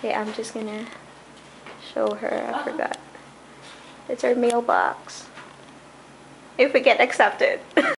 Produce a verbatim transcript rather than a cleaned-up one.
Okay, I'm just gonna show her. I forgot. It's our mailbox. If we get accepted.